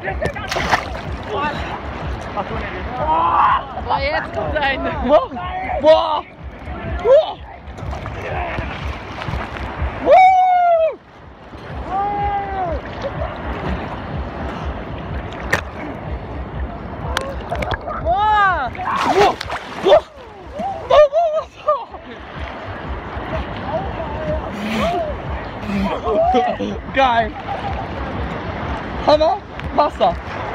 Boah, jetzt kommt eine. Boah! Boah! Boah! Boah! Boah! Boah! Geil! Hammer! Wasser!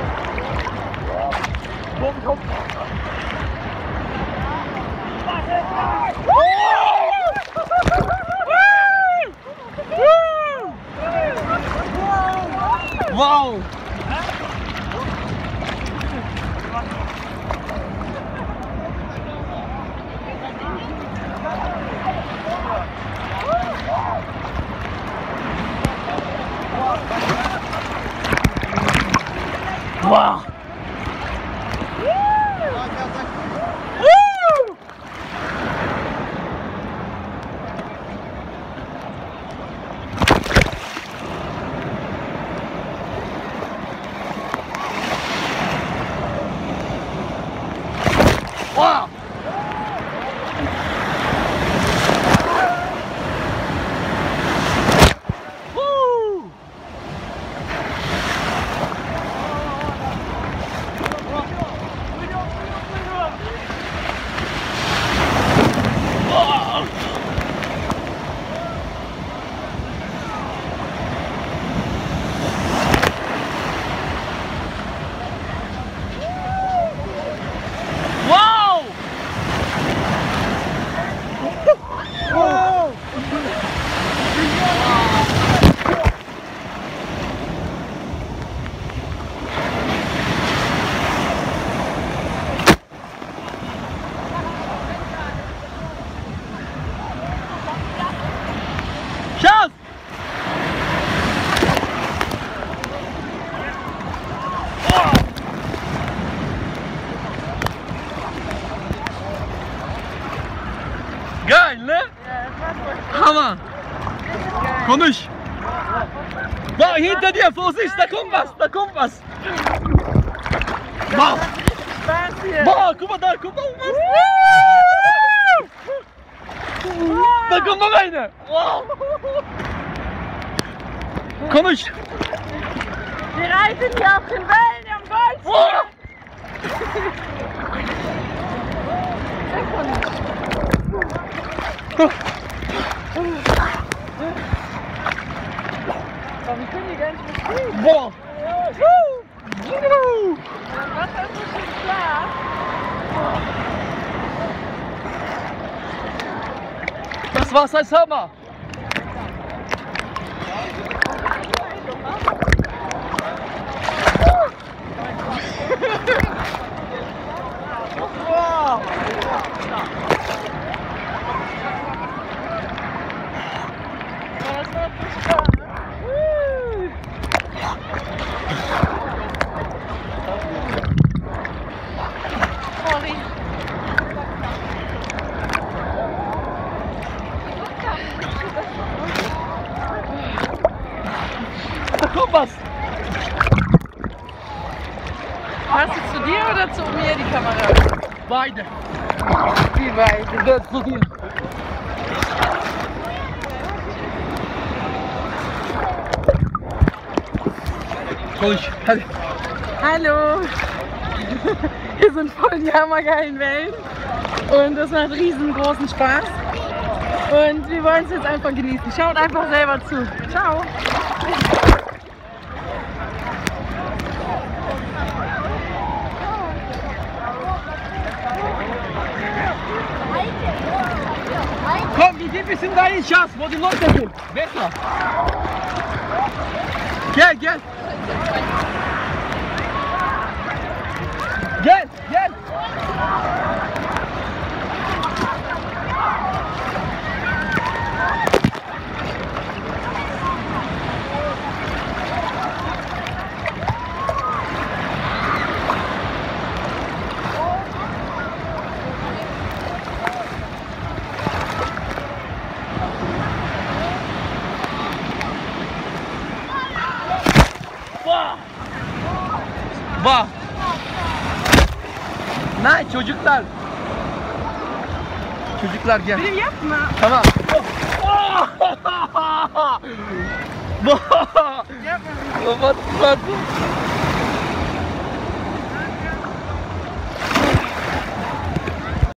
Wow! Wow! Wow! Woo! Wow! Wow! Schaff! Geil, ne? Hammer! Komm nicht! Wow, hinter dir, Vorsicht, da kommt was, da kommt was! Wow! Spaß hier. Boah, guck mal da, guck mal was! Da kommt noch eine! Wow! Komm nicht! Wir reiten hier auf den Wellen am Golf. Wow! Aber wir können hier gar nicht mehr spielen. Boah! Das Wasser ist so schön klar. Das Wasser ist Hammer! Wow. Das war richtig spannend. Sorry. Da kommt was! Passt du zu dir oder zu mir die Kamera? Beide! Wie weit? Jetzt zu dir! Komm ich! Halt. Hallo! Hier sind voll die hammergeilen Wellen und das macht riesengroßen Spaß und wir wollen es jetzt einfach genießen. Schaut einfach selber zu. Ciao! Komm, wir gehen bis in deinen Schatz, wo die Leute sind. Besser. Geh, geh. Geh, geh. Wow. Bak. Nein çocuklar. Çocuklar gel. Benim yapma. Tamam. Yapma. Kapat.